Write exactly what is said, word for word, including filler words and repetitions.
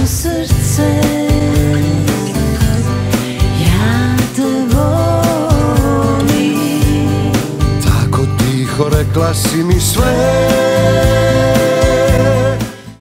srce, ja te volim. Tako tiho rekla si mi sve,